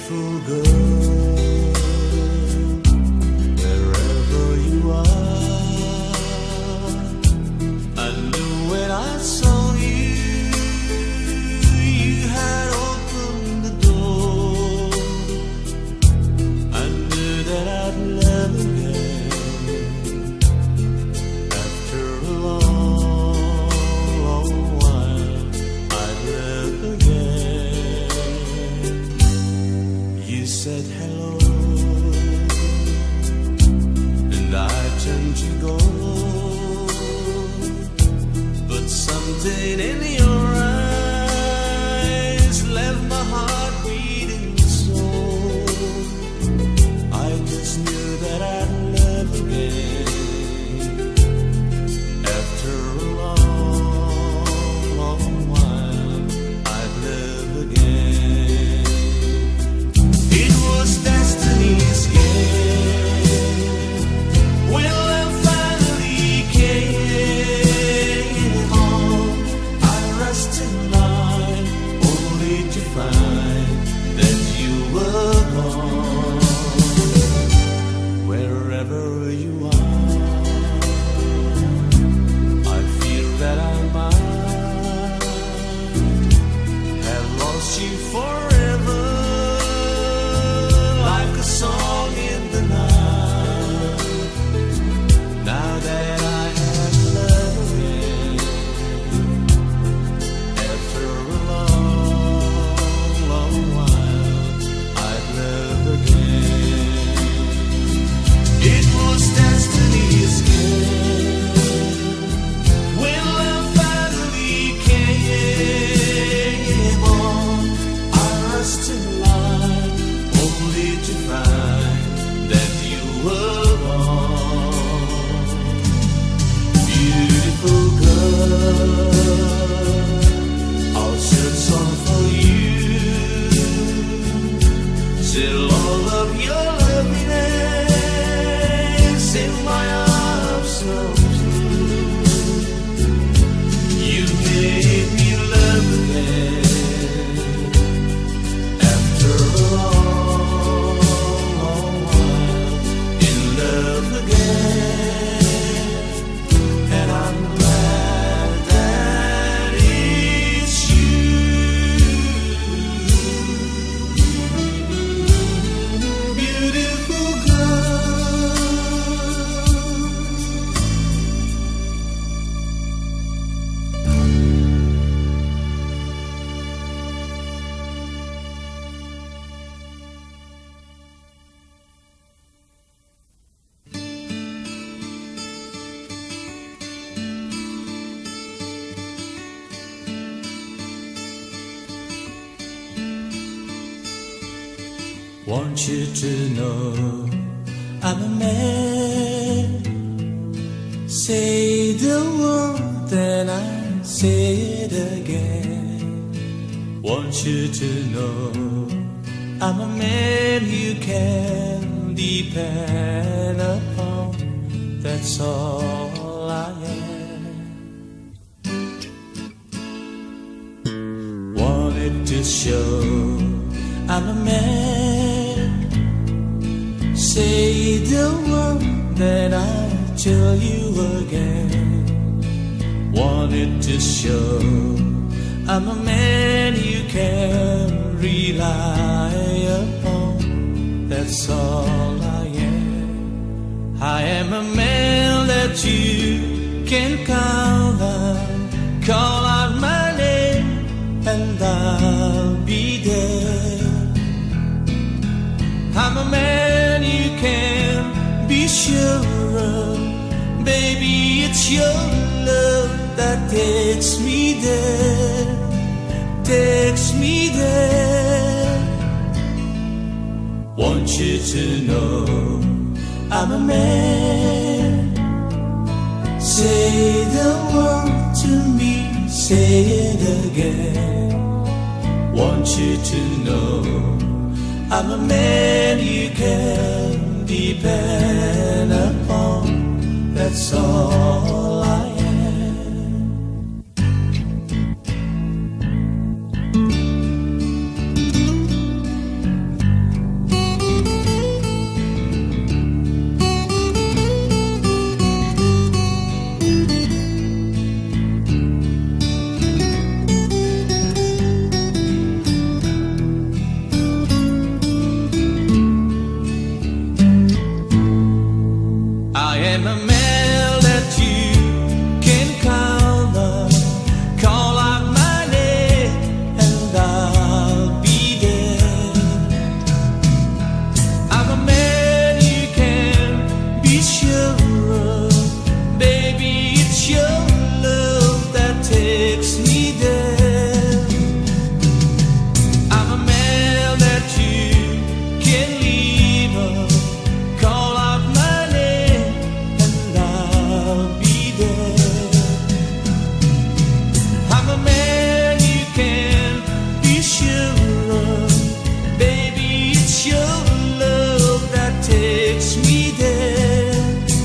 beautiful girl, wherever you are. I knew when I saw you, you had opened the door. I knew that I'd love again after a long, long while. I'd love again. You said hello, and I turned to go, but something in your eyes left my heart beating so. I just knew that I'd love again after a long, long while. I'd love again. It was destiny's game when love finally came on. I rushed in line only to find that you were gone. Wherever you are, I feel that I might have lost you forever, like a song in the night. Now that I have love again, after a long, long while, I'd love again. It was destiny's game when love finally came on. I rushed in line only to find that you were gone. Beautiful girl, I'll sing a song for you, till all of your loveliness in my arms so true. You made me love again after a long, long while. In love again, and I'm glad that it's you. Beautiful girl. Want you to know I'm a man. Say the word, then I say it again. Want you to know I'm a man you can depend upon. That's all I am. Wanted to show I'm a man. Say the word, then I'll tell you again. Wanted to show I'm a man you can rely upon. That's all I am. I am a man that you can count on. Call out my name and I'll be there. I'm a man you can be sure of. Baby, it's your love that takes me there, takes me there. Want you to know I'm a man. Say the word to me, say it again. Want you to know I'm a man you can depend upon. That's all I am. I'm a man that you can count on. Call out my name and I'll be there. I'm a man you can be sure of. Baby, it's your love that takes me there. I'm a man that you can lean on. Call out my name and I'll be there. I'm a man you can be sure of. Baby, it's your love that takes me there.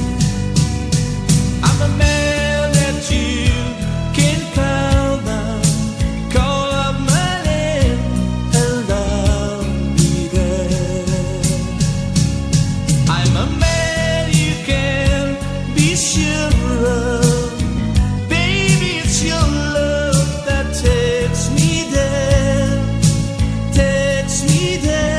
I'm a man that you can count on. Call out my name and I'll be there. I'm a man you can be sure of. Baby, it's your love that takes me there. Takes me there.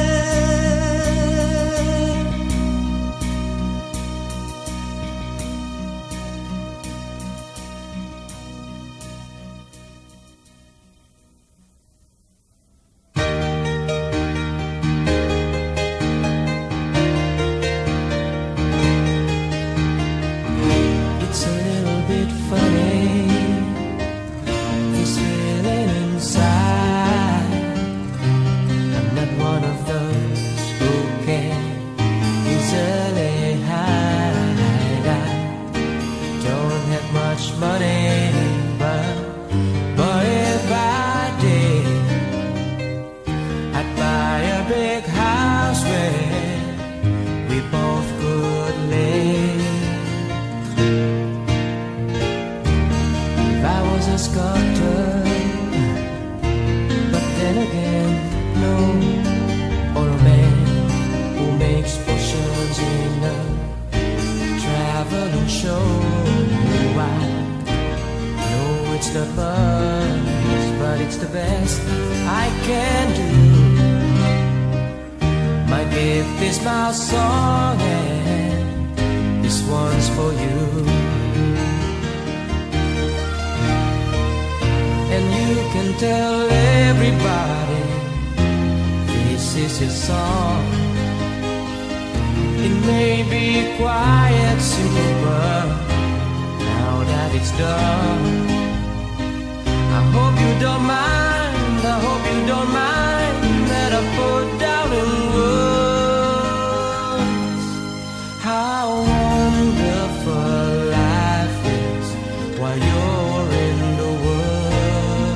It's a little bit funny, this feeling inside. I'm not one of those who can easily hide. I don't have much money, but if I did, I'd buy a big house where we both could live. If I was a sculptor, but then again, no, or a man who makes potions in a traveling show. I know it's not much, but it's the best I can do. My gift is my song, and this one's for you. And you can tell everybody this is your song. It may be quiet, simple, but now that it's done, I hope you don't mind, I hope you don't mind that I put down in words how wonderful life is while you're in the world.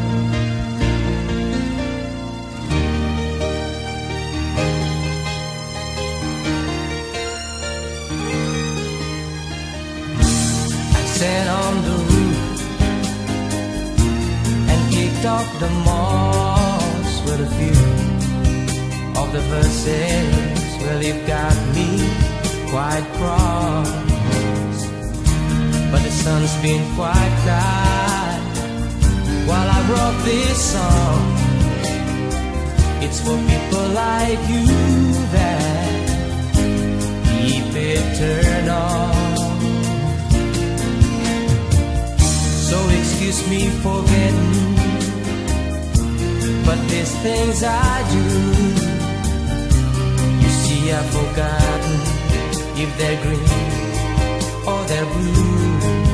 I sat on the roof and kicked off the moss with a few of the verses. Well, you've got me quite cross, but the sun's been quite kind while I wrote this song. It's for people like you that keep it turned on. So excuse me for getting, but there's things I do. You see, I've forgotten if they're green or they're blue.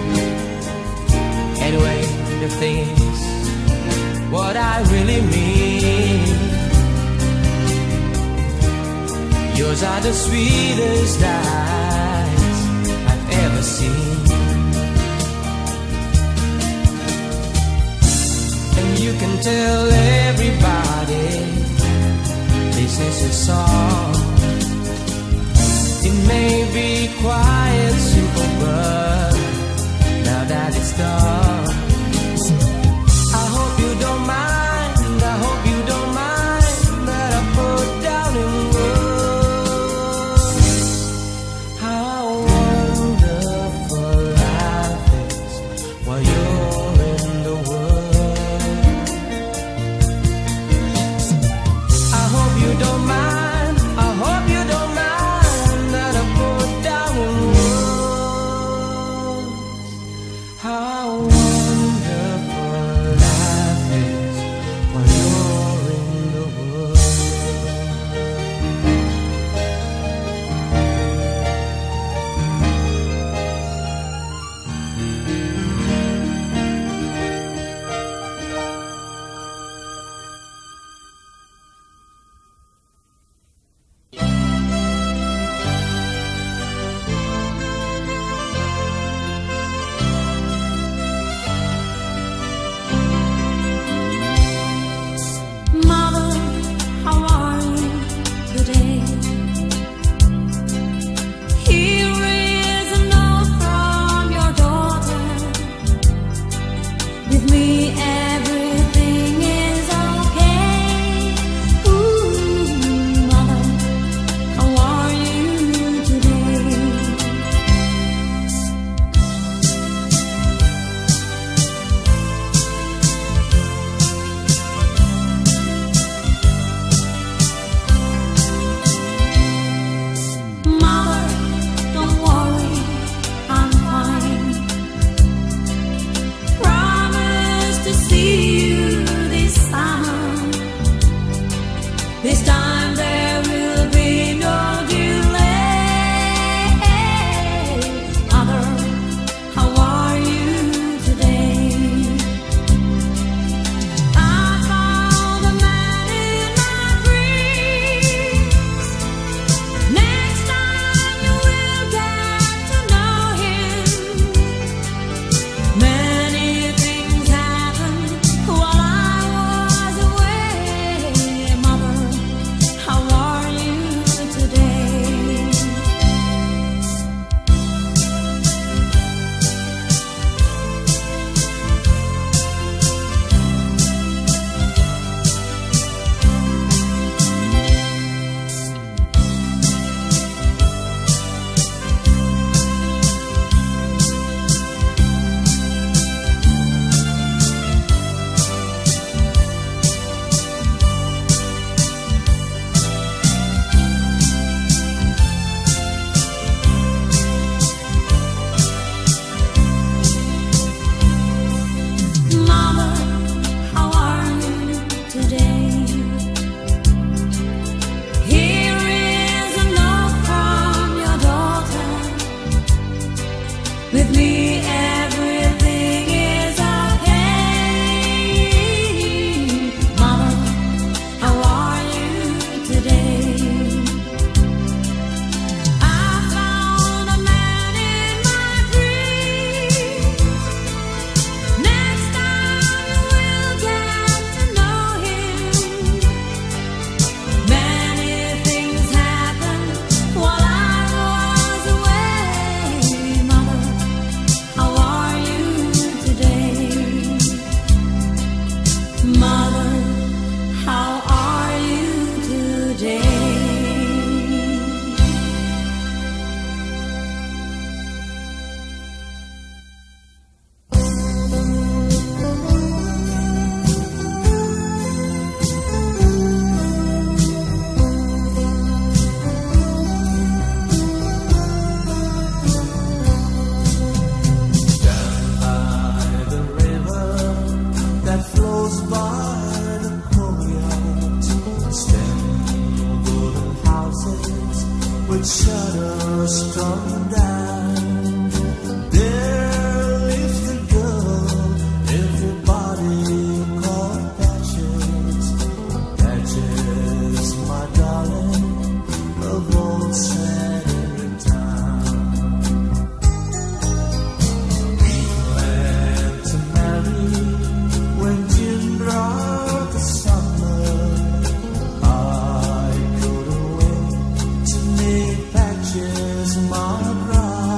Anyway, the thing is, what I really mean, yours are the sweetest eyes I've ever seen. And you can tell everybody this is a song. It may be quiet, simple, but now that it's done, I hope you don't mind, I hope you don't mind that I put down in words how wonderful life is while you're in the world. With me everything is okay. Mama, how are you today? I found a man in my dreams. Next time you will get to know him. Many things happened while I was away. Mother, how are you today? Mother, how are you today? The river that flows by the courtyard, stand golden houses with shutters strung down. There lives the girl everybody called Patches. Patches, my darling, of old Saturday town. We planned to marry when Jim brought the summer. I couldn't wait to make Patches my bride.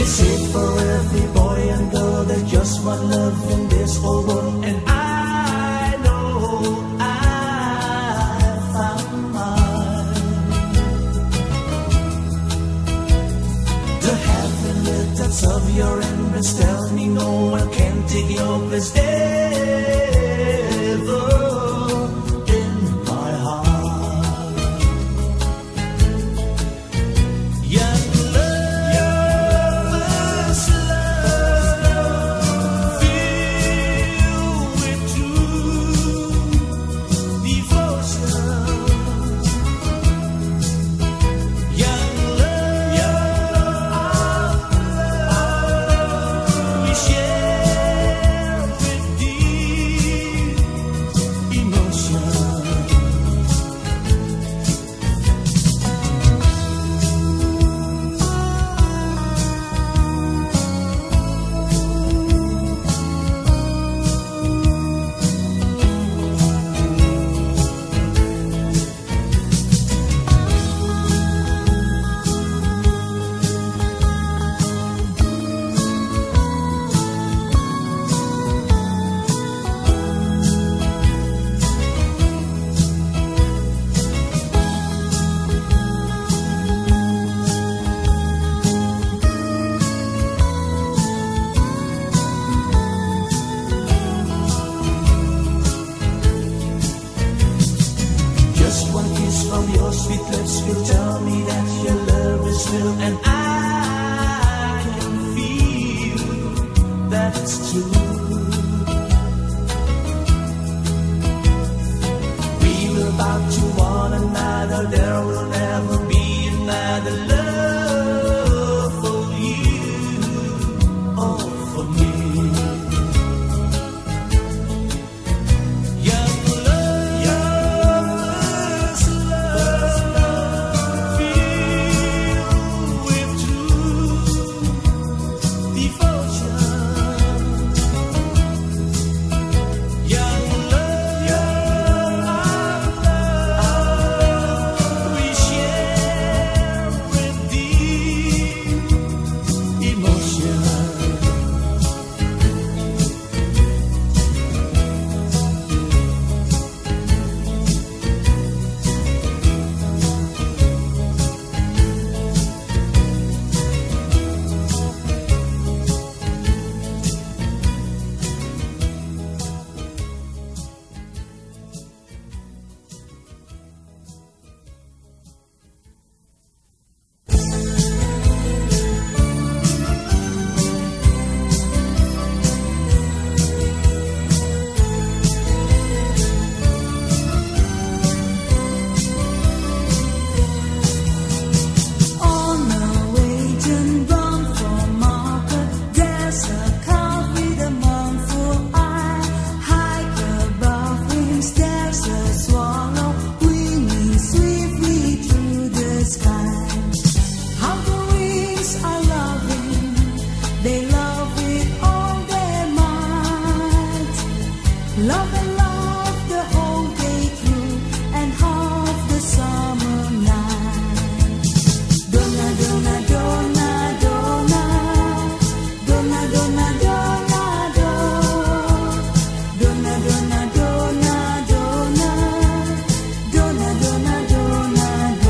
They say for every boy and girl there's just one love in this whole world, and I know I found mine. The heavenly touch of your embrace tells me no one can take your place ever in my heart. Young lovers, love filled with true devotion. Young love, we share with deep emotion. Just one kiss from your sweet lips will tell me that your love is real, and I can feel that it's true. We will bow to one another, there will never be another love for you or for me. Young lovers, love filled with true devotion. Young love, we share with deep emotion. On the waging run for market, there's a calf with a mournful eye. High above wings, there's a swallow winging swiftly through the sky. How the wings are loving, they love with all their might. Love and love the whole day through, and half the summer night. Donna, donna, donna, donna, donna, donna, donna, donna, donna, donna, donna, donna, donna, donna,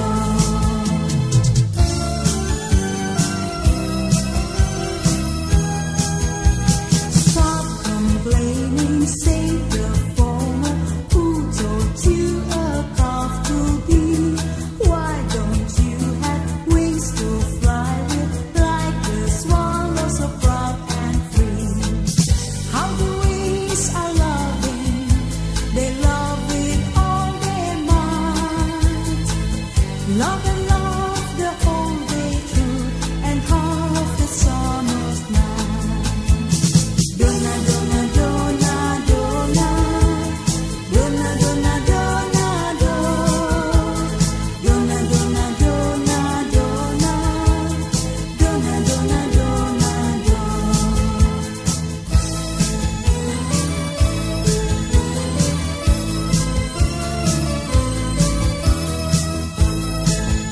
Stop complaining, say the former who told you a calf to be. Why don't you have wings to fly with, like the swallows so proud and free? How the wings are loving, they love with all their might. Love and love the whole day through, and half the summer's night. Donna, donna, donna, donna, donna, donna, donna, donna, donna, donna, donna, donna, donna, donna, donna.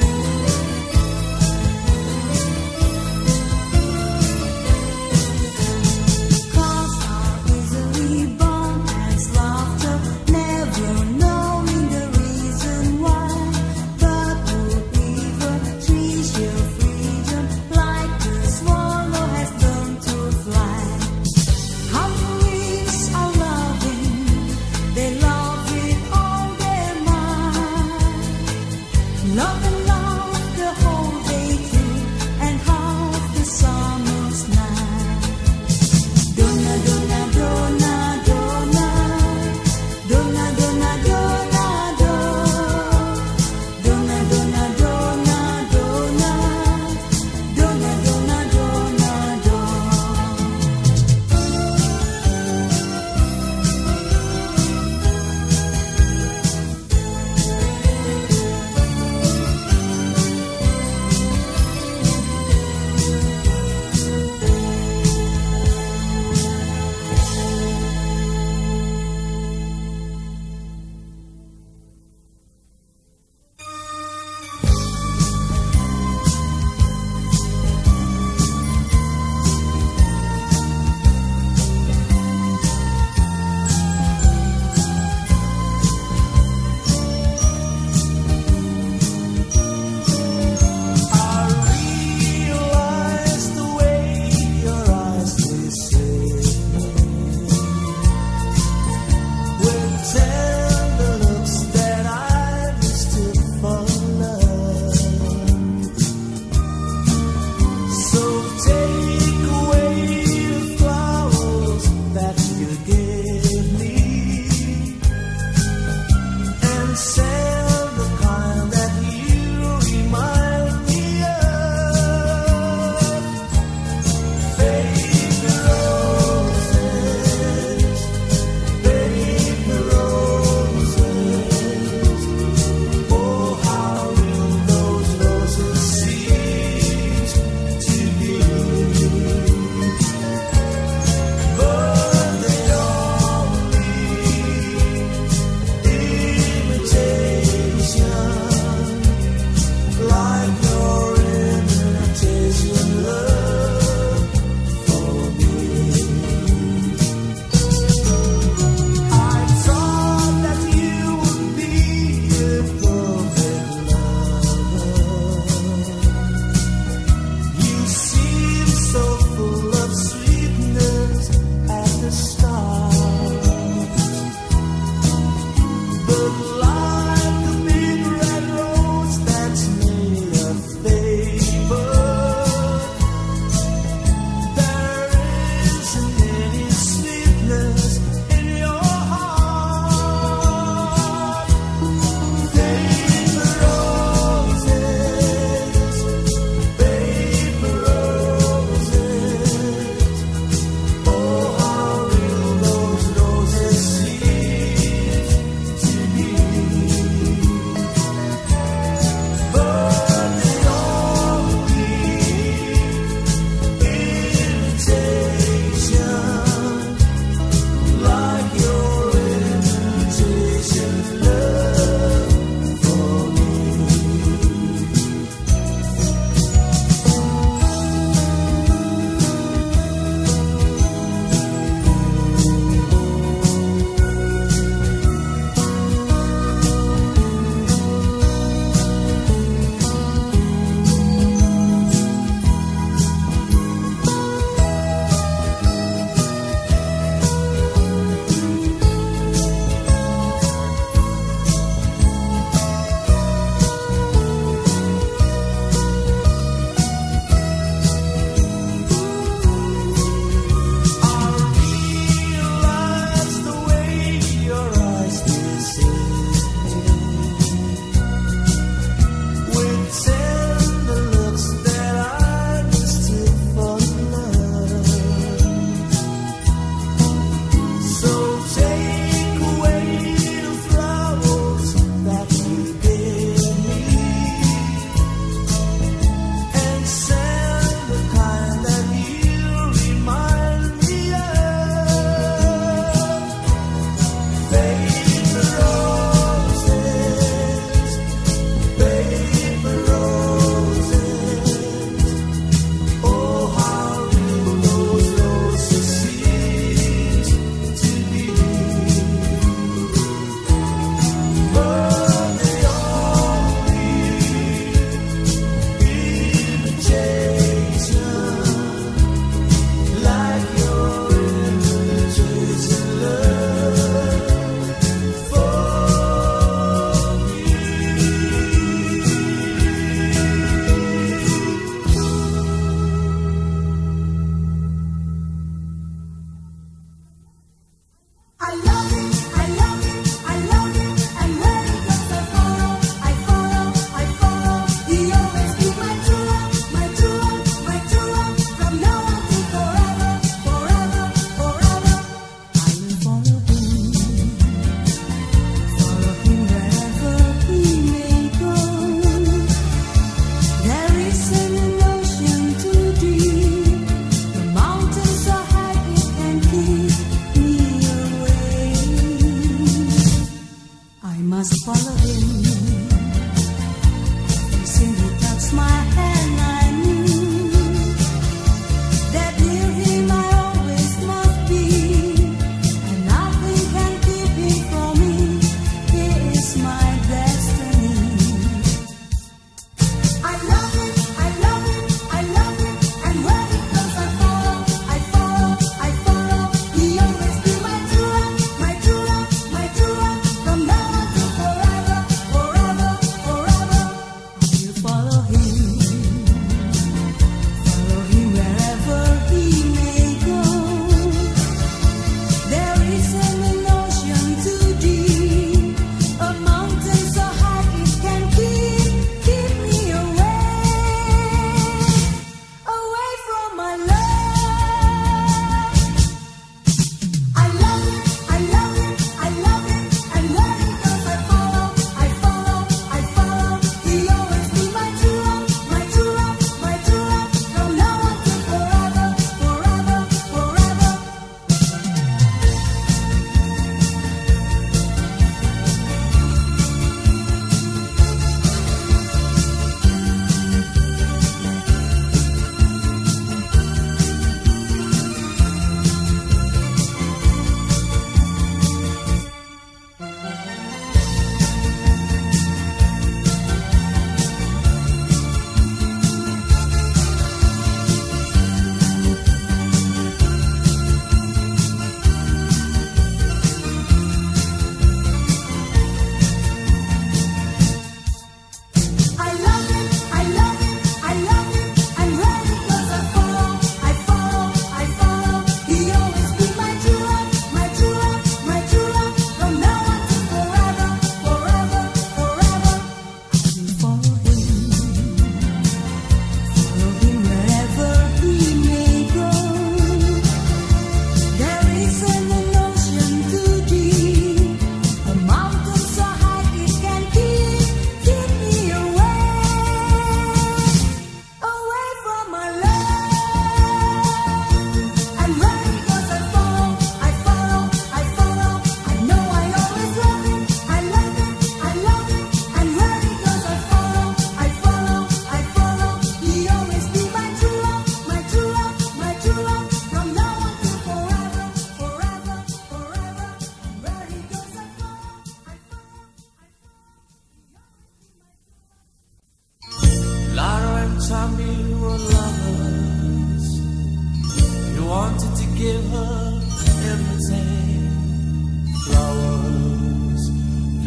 Forever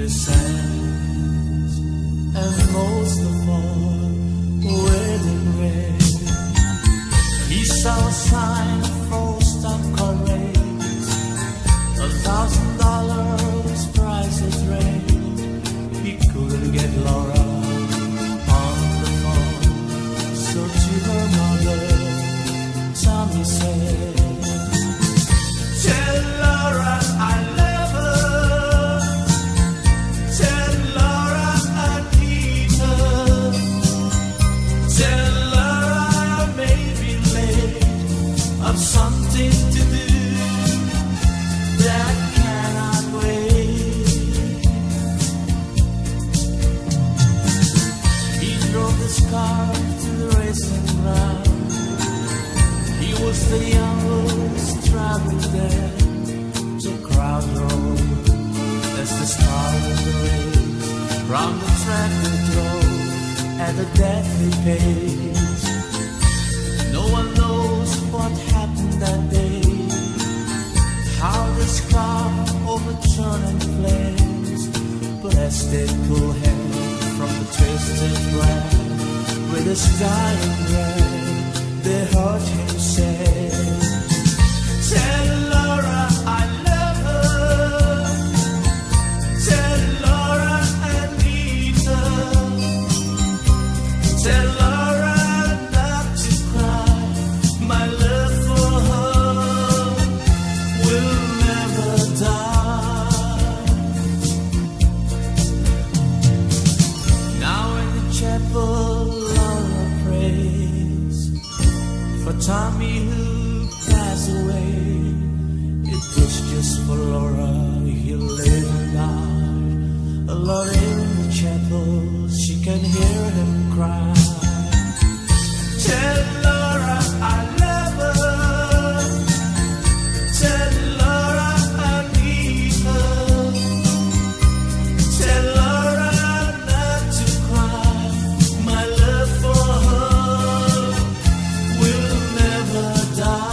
sands, and most of all, wedding ring. He saw a sign for stock car race, $1,000 prices rate. He couldn't get Laura on the phone, so to her mother, Tommy said, "Tell Laura I love her. Tell Laura I need her. Tell Laura I may be late. I've something to do that cannot wait." He drove his car to the racing ground. He was the youngest traveler there. The crowd rolled as the start of the race. Round the track they drove at a deadly pace. No one knows what happened that day, how this car overturned in flames. But as they pulled him from the twisted ground with his dying breath, they heard him say, "Tell Laura I love her. Tell Laura I need her. Tell Laura not to cry. My love for her will never die." Now in the chapel, Laura prays for Tommy who passed away. It was just for Laura he'll live and die. Alone in the chapel, she can hear him cry, "Tell Laura I love her. Tell Laura I need her. Tell Laura not to cry. My love for her will never die."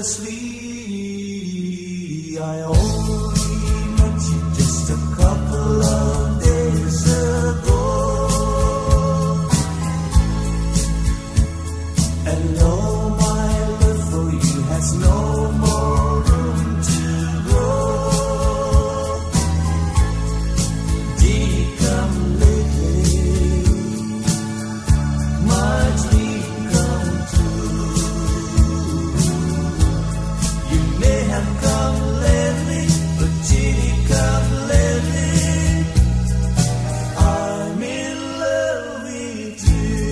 recklessly. I only met you just a couple of days ago, and all my love for you has no more room to grow. Did you come lately? My dream come true. You may have come lately, but did you come lately? I'm in love with you.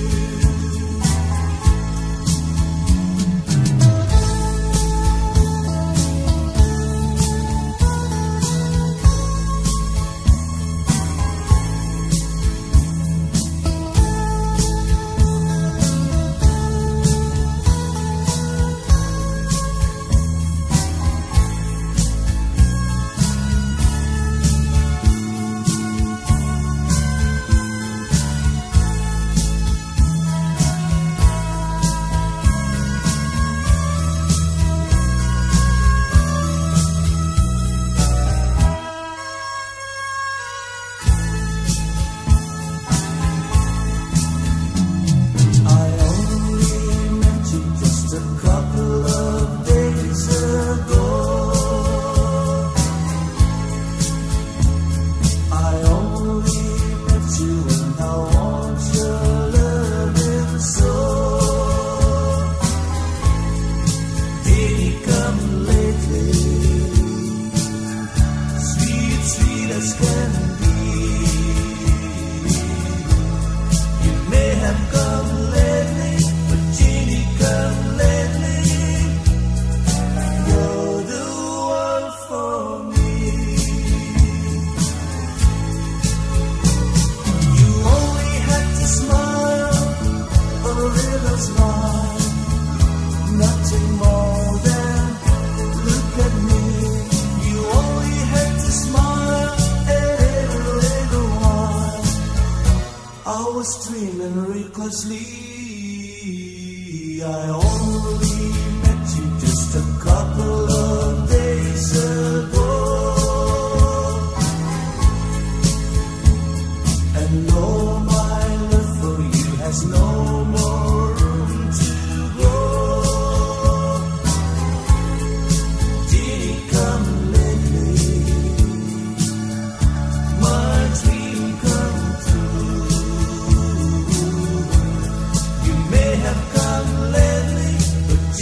I only met you just a couple of days ago. I only met you and I want your loving so. Did he come lately? Sweet, sweet as can be. You may have come lately, but did he come lately? You're the one for me. You only had to smile, a little smile, nothing more than look at me. You only had to smile a little while. I was dreaming recklessly. I only met you just a couple of days ago, and all my love for you has no more room to grow. Did he come lately? My dream come true. You may have come lately, but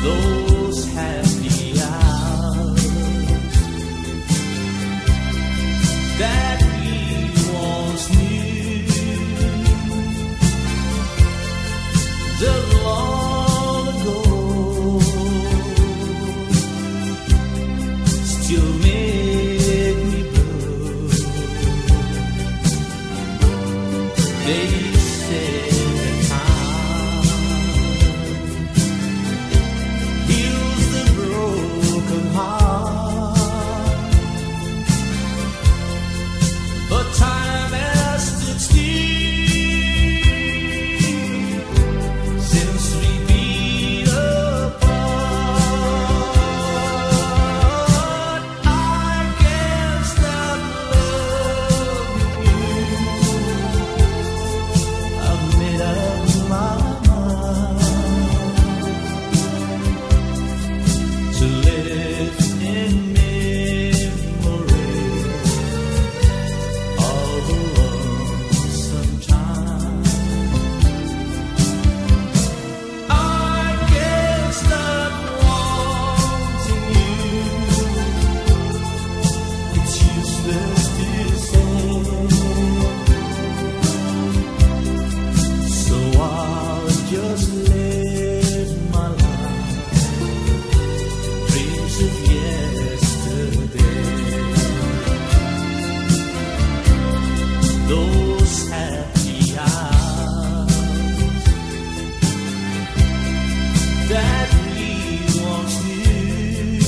those happy hours that we once knew, the long ago, still make me blue. They say time heals the broken heart, but time has stood still since we've been apart. I can't stop loving you. I've made up my mind to live in memory all the lonesome time. I can't stop wanting you. It's useless to say, so I'll just live my life, dreams of yesterday, those happy hours that we once knew,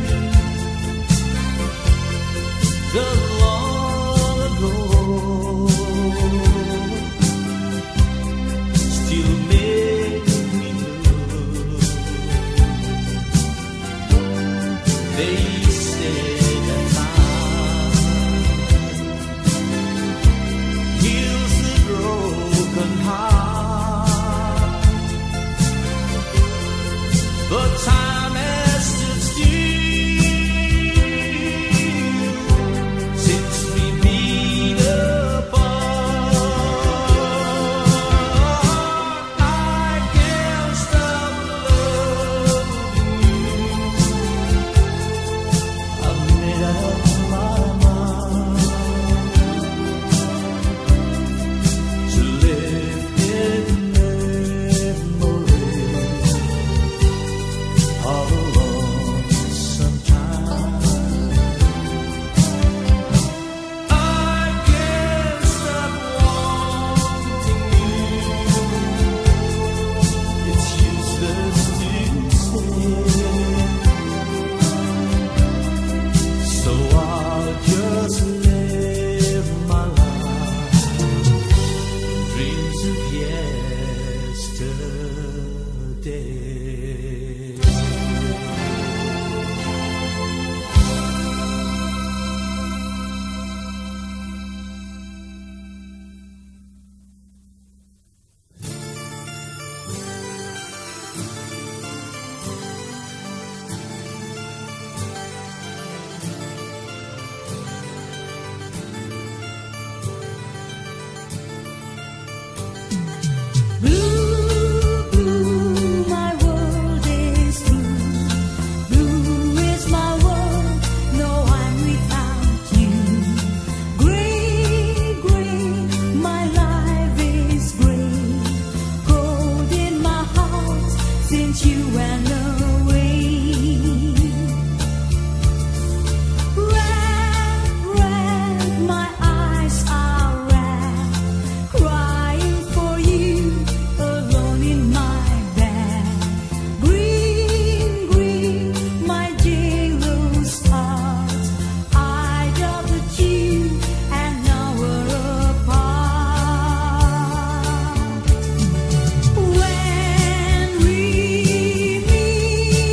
the long ago, still make me blue. They say that time heals the broken heart, but time has stood still since we've been apart. I can't stop loving you. I've made up my mind to live in memory all the lonesome time. I can't stop wanting you. It's useless to say, so I'll just live my life in dreams of yesterday. Blue, blue, my world is blue. Blue is my world, no I'm without you. Gray, gray, my life is gray. Cold in my heart since you went away. Red, red, my eyes are red, crying for you alone in my bed. Green, green, my jealous heart, I doubted you and now we're apart. When we meet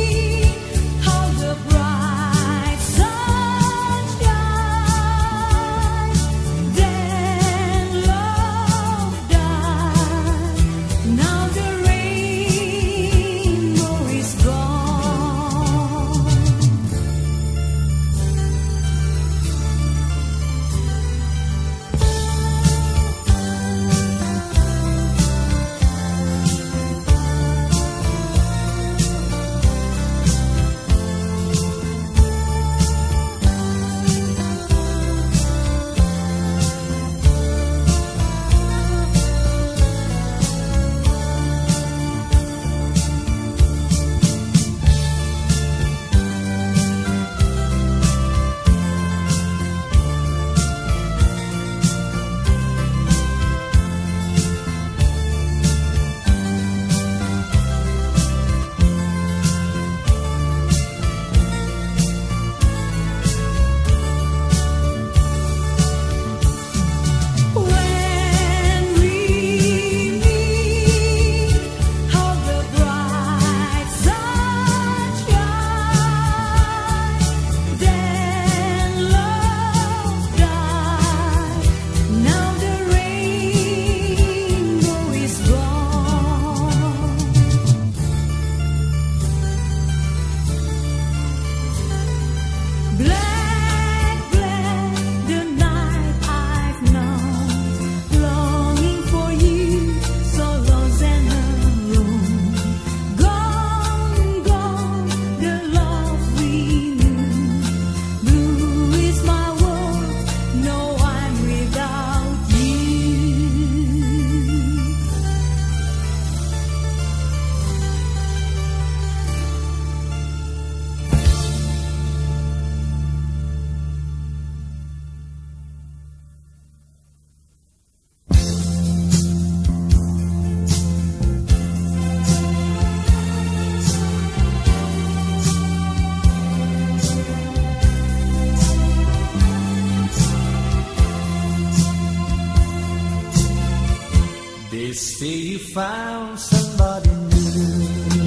found somebody new,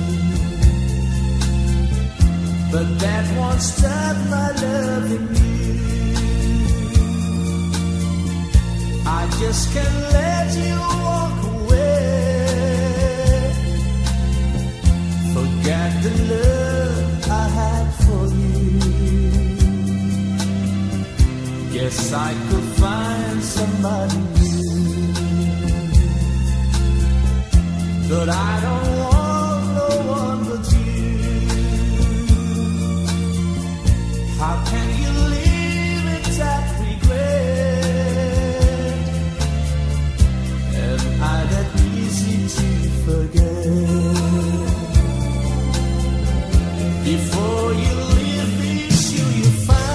but that won't stop my loving you. I just can't let you walk away. Forget the love I had for you. Guess I could find somebody new, but I don't want no one but you. How can you leave it that regret? Am I that easy to forget? Before you leave, be sure you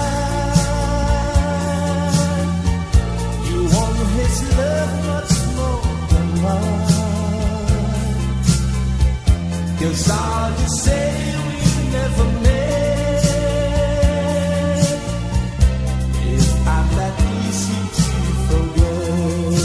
find you want his love much more than mine. 'Cause I'll just say we never met. If I'm that easy to forget.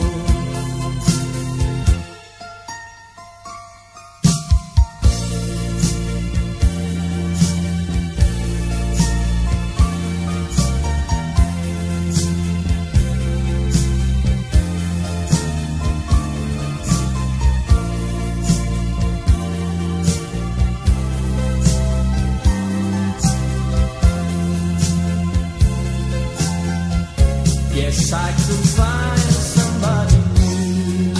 Yes, I could find somebody new,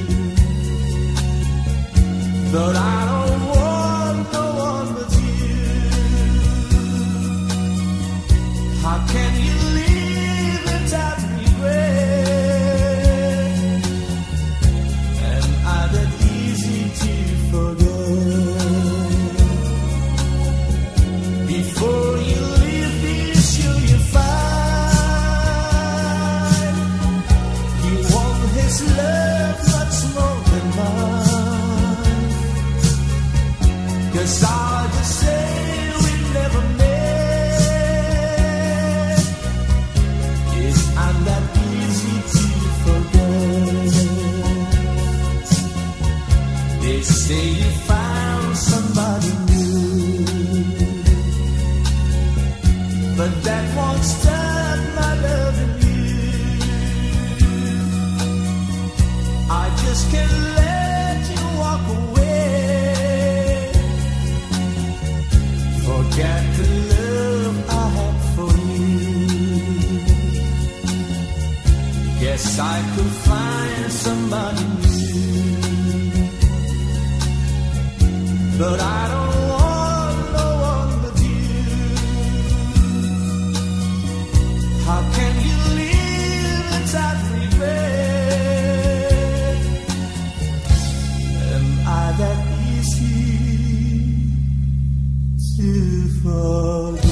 but I don't want no one but you. How can you leave without regret? Am I that easy to forget? Before you leave, be sure you find his love much more than mine. 'Cause I'll just say we never met. If I'm that easy to forget. They say you found somebody new, but that won't stop my loving you. I just can't let you walk away. Forget the love I had for you. Guess I could find somebody new, but I don't want no one but you. How can you live without regret? Am I that easy to forget?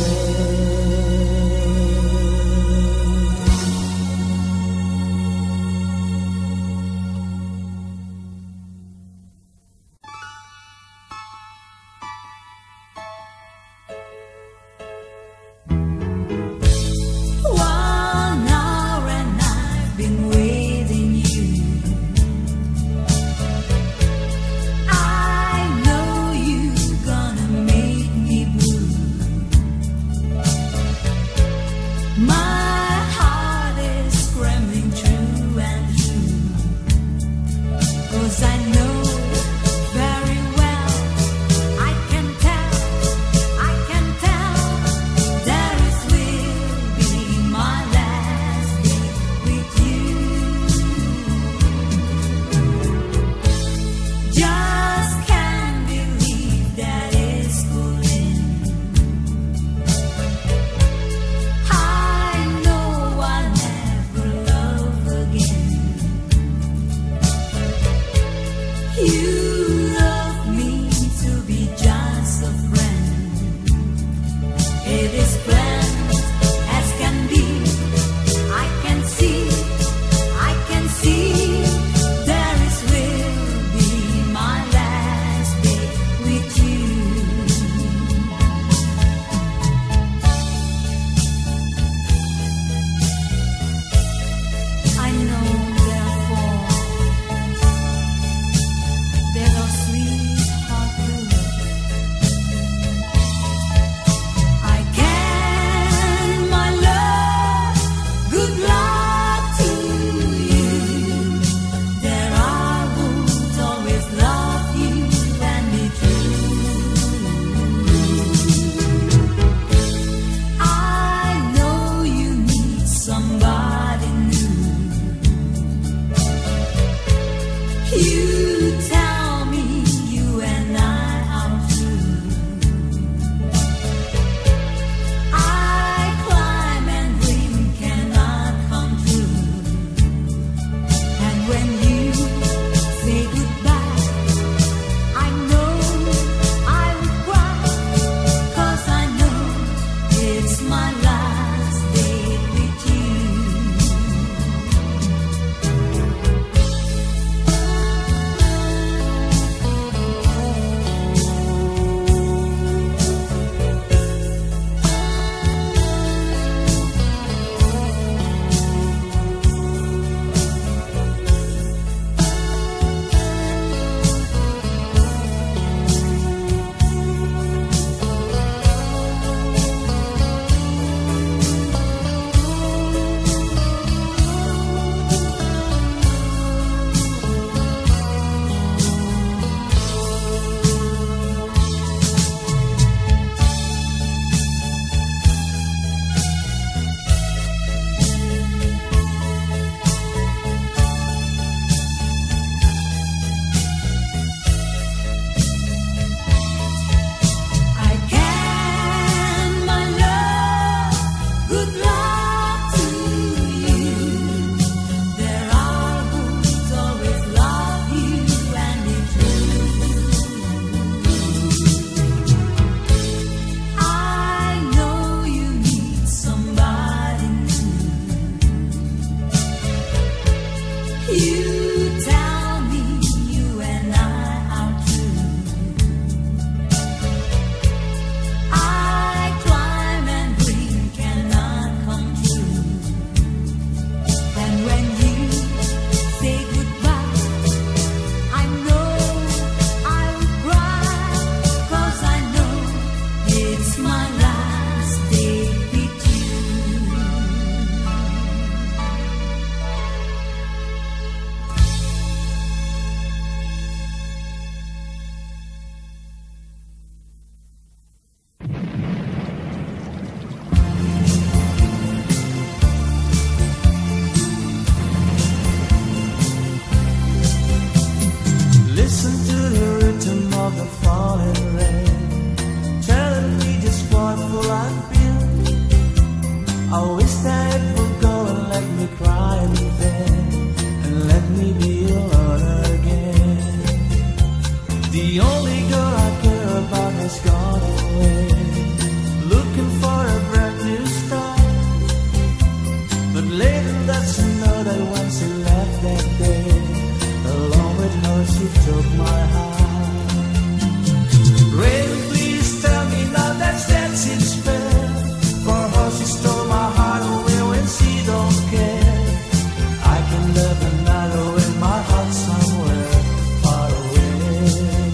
has gone away, looking for a brand new start. But later that's another when she left that day. Along with her she took my heart. Rain, please tell me now that's its fair. For her she stole my heart away when she don't care. I can live another with my heart somewhere far away.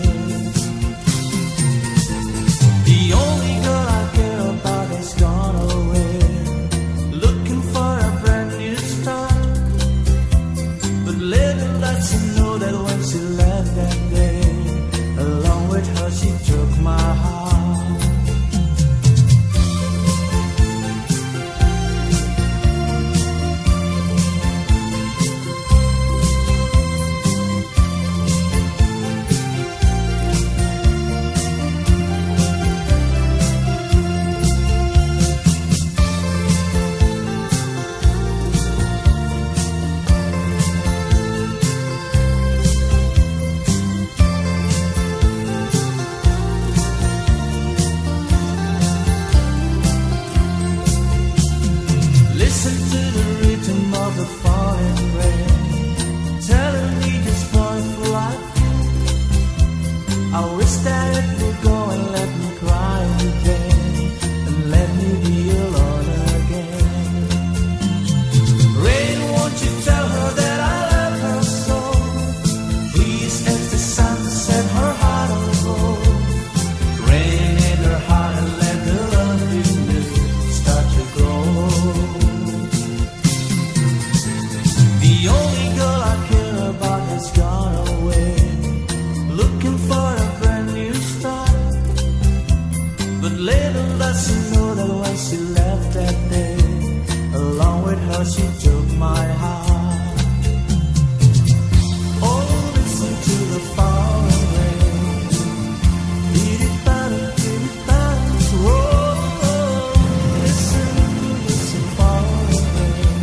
The only girl I care about has gone away, looking for a brand new start. But little does she know that when she left that day, along with her she took my heart. Listen to the rhythm of the falling rain, telling me just for life. I wish that it would go and let me cry again, and let me be alone again. Rain, won't you tell her that I love her so? Please, as the sun set her heart on gold. Rain in her heart and let the love in you start to grow. The only girl I care about has gone away, looking for a brand new start. But little does she know that when she left that day, along with her she took my heart. Oh, listen to the falling rain. Oh, listen, listen, falling rain.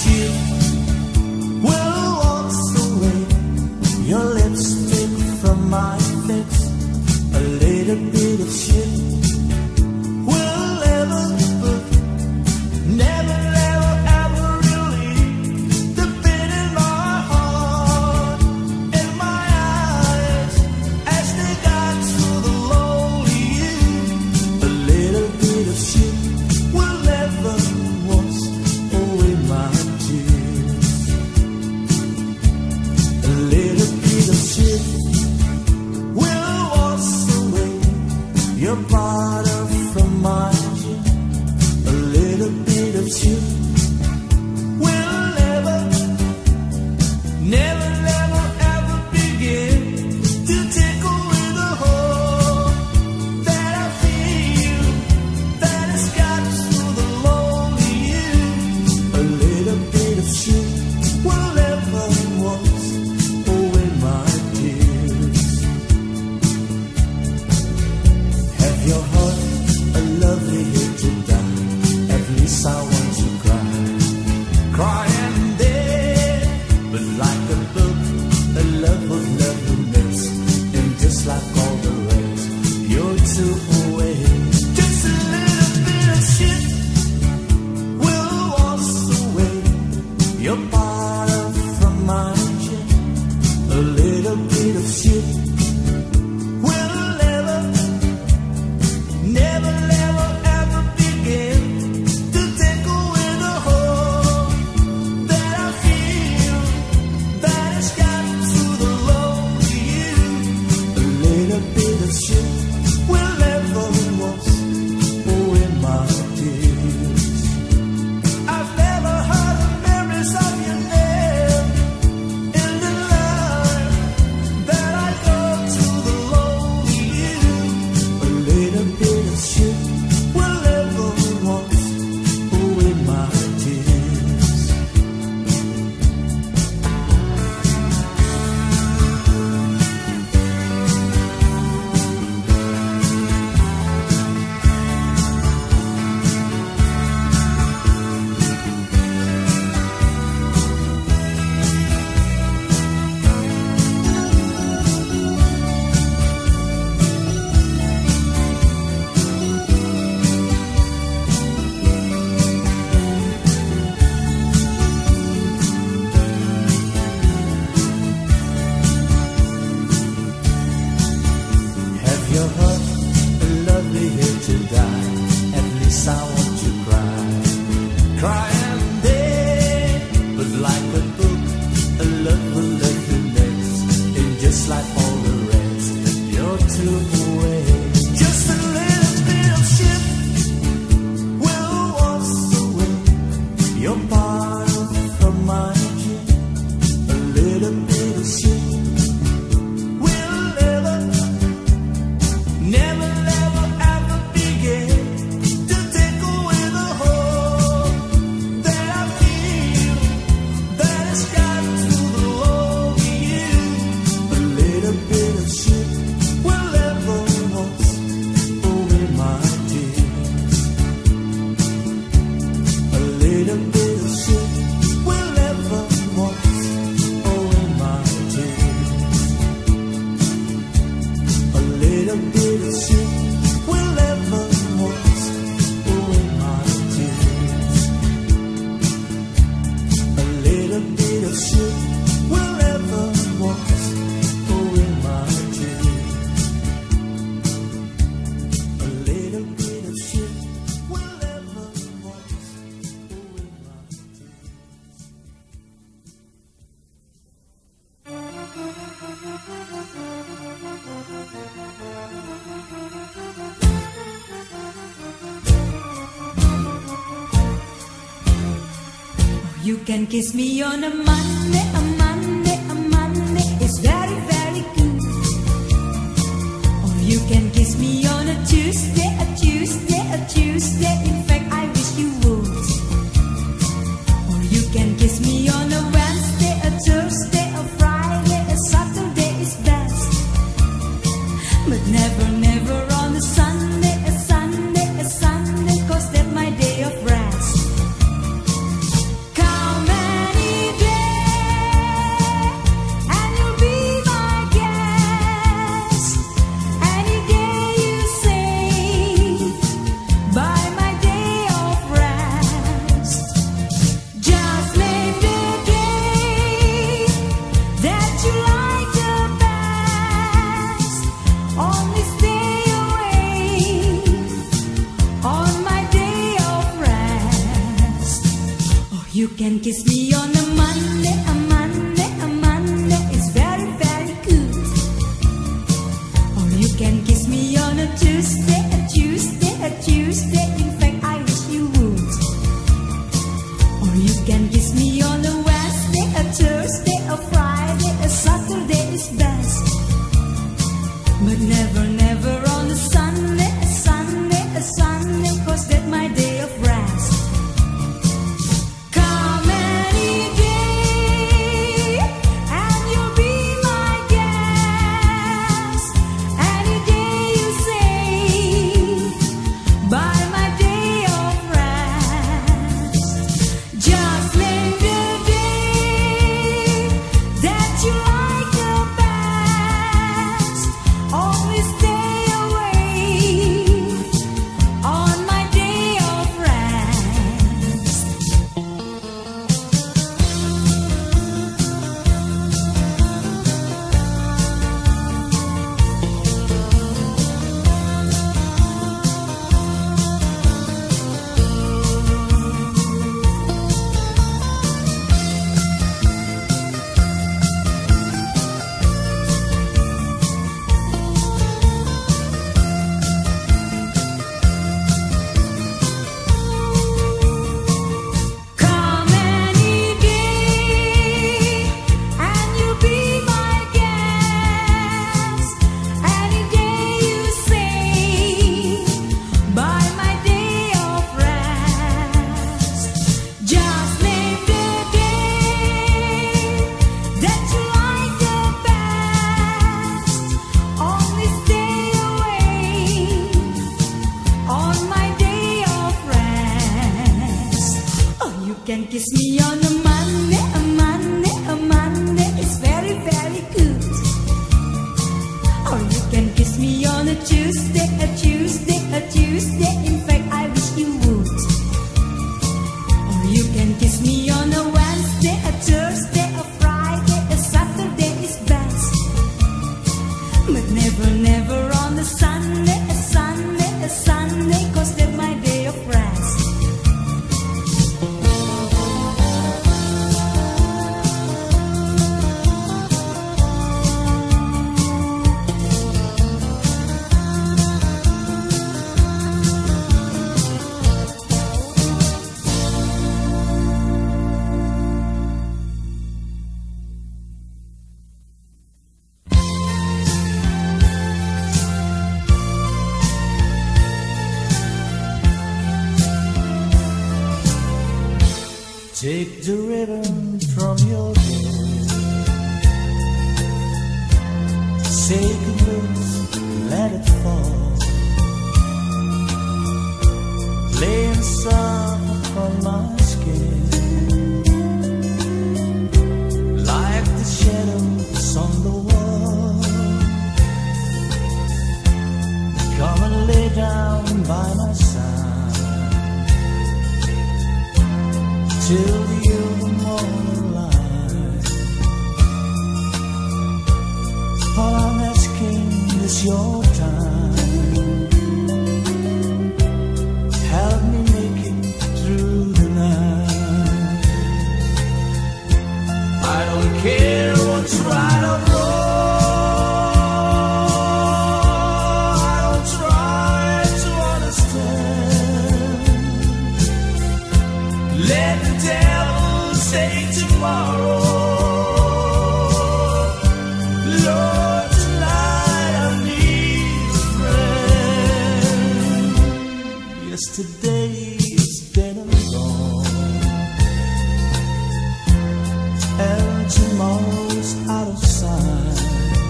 ship will waltz away. Your lipstick from my lips, a little bit of shit will never, never, ever, ever really defeat in my heart and my eyes as they got to the lonely you. A little bit of shit will never wash away my tears. A little bit of shit will wash away your bottle from my gin. A little bit of shit will never, never, never, ever begin to take away the hope that I feel that has got to the lonely you. A little bit of shit will never wash away my tears. Have your heart a lovely hill to die? At least I want to cry, cry and dead. But like a book, a love of loveliness, and just like all the rest, you're too away. Just a little bit of shit will wash away your bottle from my gin. A little bit of shit will never, never, never, ever begin to take away the hope that I feel that has got to the lonely you. A little bit of shit will never wash away my tears. I've never heard the memories of your name in the line that I go to the lonely you. A little bit of shit will never wash away my tears. Have your heart a lovely hill to die? At least I want to cry, cry and dead. But like a book, a love will loveliness, and just like all the rest, you're too away. Just a little bit of shit will wash away your bottle from my gin. A little bit of shit will never, never, never, ever begin to take away the hope that I feel that has got to the lonely you. A little bit of shit will never wash away my tears. A little bit of shit will never wash away my tears. A little bit of shit will never wash away my tears. A little bit of shit will never wash away my tears. A little bit of shit will never wash away my You can kiss me on a Monday, a Monday, a Monday. It's very, very good. Or you can kiss me on a Tuesday, a Tuesday, a Tuesday. In fact, I wish you would. Or you can kiss me on a Wednesday, a Thursday, a Friday, a Saturday is best. But never, never on a Sunday, a Sunday, a Sunday, 'cause that's my day of rest. Come You can kiss me on a Monday, a Monday, a Monday is very, very good. Or you can kiss me on a Tuesday, a Tuesday, a Tuesday. In fact, I wish you would. Or you can kiss me on a Wednesday, a Thursday, a Friday, a Saturday is best. But never, never on a Sunday, a Sunday, a Sunday, 'cause that's my day of rest. Come any day, and you'll be my guest. Any day you say, by my day of rest. Just name the day that you like the best. Only stay away on my day of rest. Come any day, and you'll be my guest. Any day you say, by my day of rest. Just name the day that you like the best. Only stay away on my day of rest. Oh, you can kiss me on a Monday, a Monday, a Monday. It's very, very good. Or you can kiss me on a Tuesday, a Tuesday, a Tuesday. In fact, I wish you would. Or you can kiss me on a Wednesday, a Thursday, a Friday, a Saturday is best. But never, never on a Sunday, a Sunday, a Sunday, 'cause that's my day of rest. Take the ribbon from your hair, shake it loose, let it fall, laying soft on my skin, like the shadows on the wall. Come and lay down by my side till the early morning light. All I'm asking is your time. Help me make it through the night. I don't care what's right or wrong. I don't try to understand. Let the devil say tomorrow. Lord, tonight I need a friend. Yesterday is dead and gone, and tomorrow's out of sight.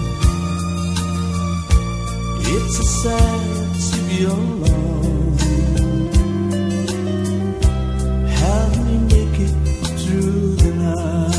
It's so sad to be alone. Help me make it through the night.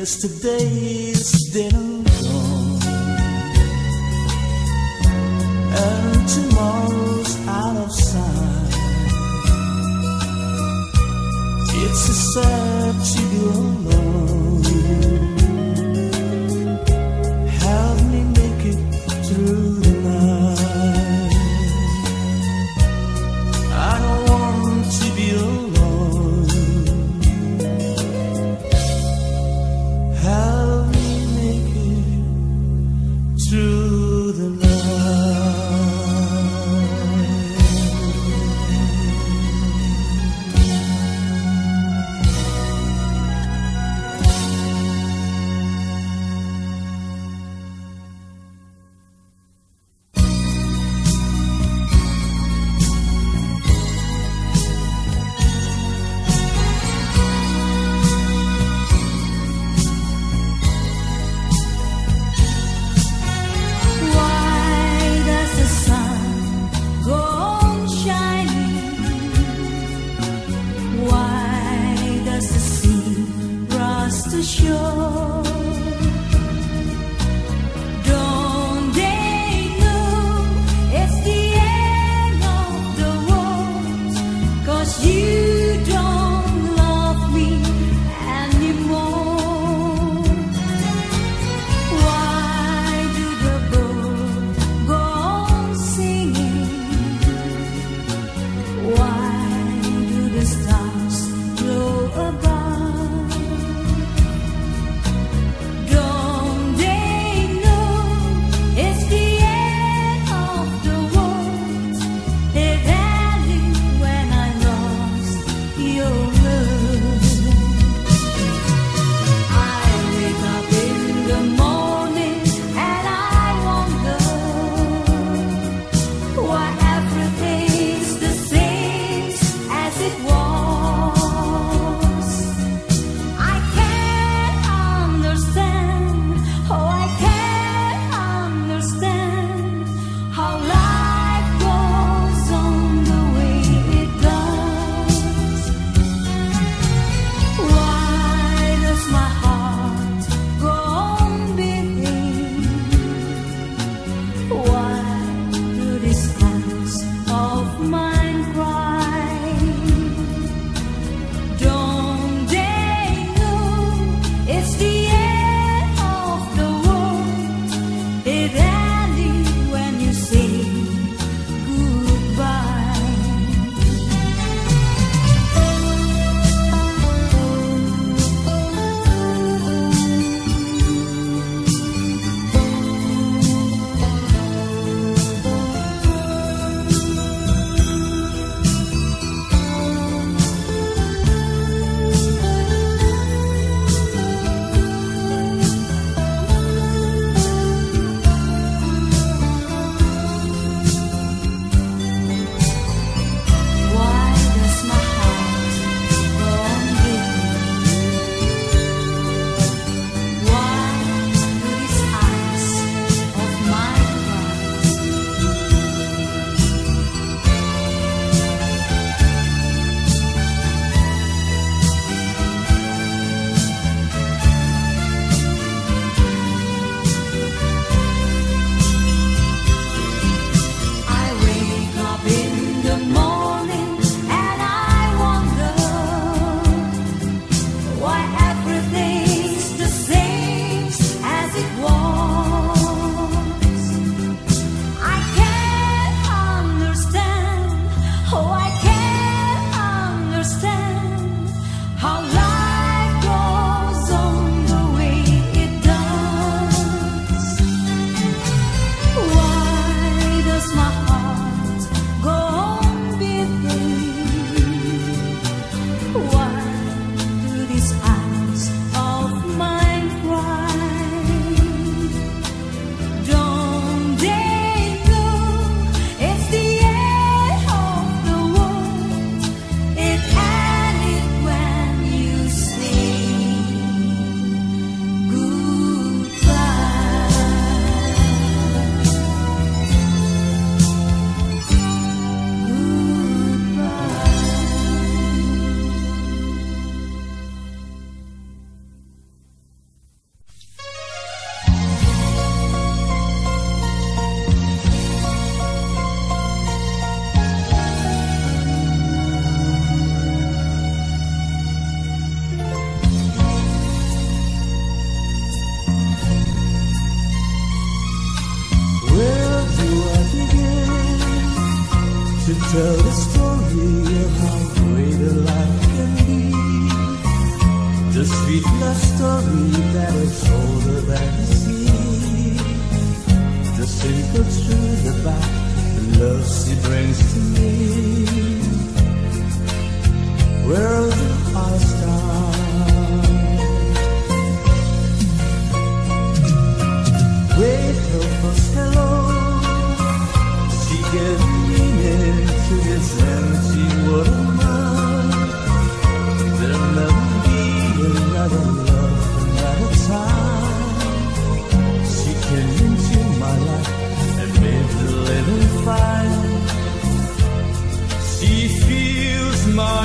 Yesterday's dinner gone, and tomorrow's out of sight. It's a sad to be alone. Help me make it through the night. I don't want to be alone. Help me make it through the night. tell the story of how great a life can be. The sweet love story that is older than the sea. The simple truth about the love she brings to me. Where do I start? With her first hello, she gave meaning to this empty world of mine. There'll never be another love, another time. She came into my life and made the living fine. She feels my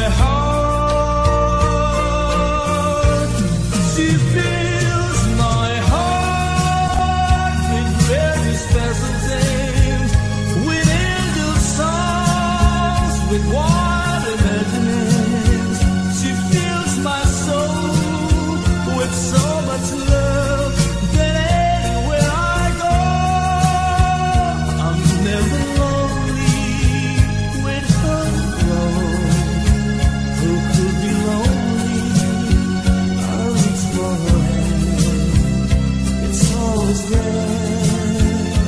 heart. She feels my heart with very special things, with angel songs, with wild imaginings. She fills my soul with so much love that anywhere I go, I'm never lonely with her alone. Who could be lonely? I'll reach for her hand. It's always there.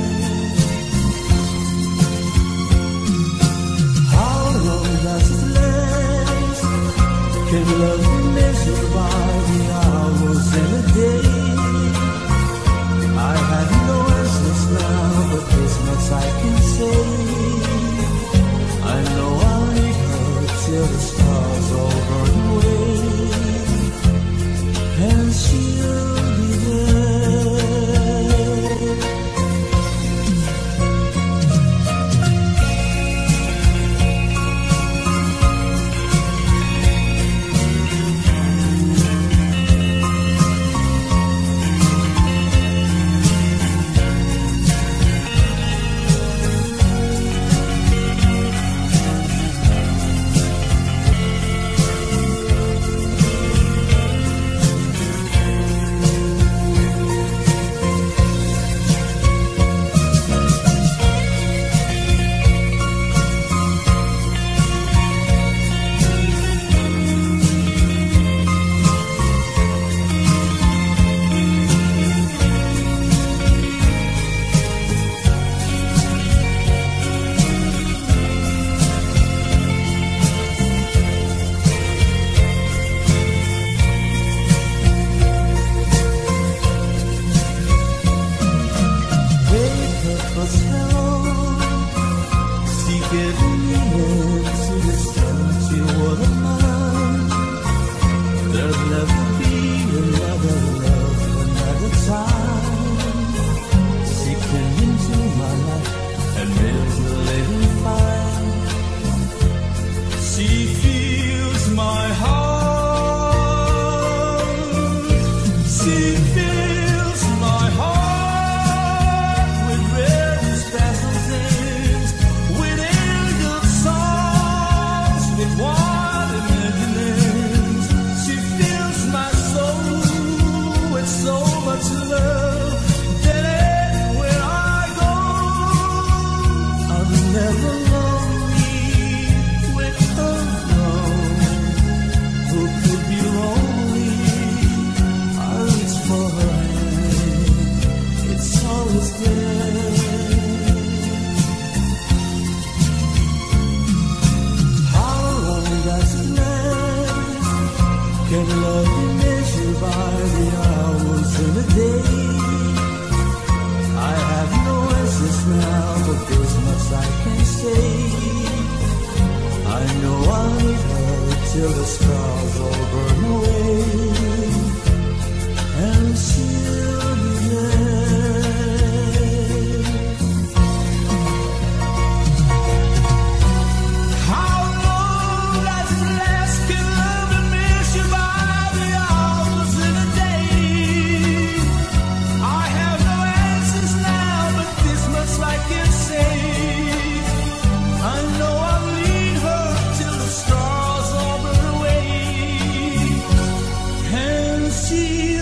How long does it last? Can love be measured by the hours and a day? I have no answers now, but this much I can say. I know I'll need her till the stars all burn away, and she'll be there. Till the stars all burn away, and she'll be there. How long does it last? Can love and miss you by the hours in a day? I have no answers now, but this much I can say. I know I'll lead her till the stars all burn away, and she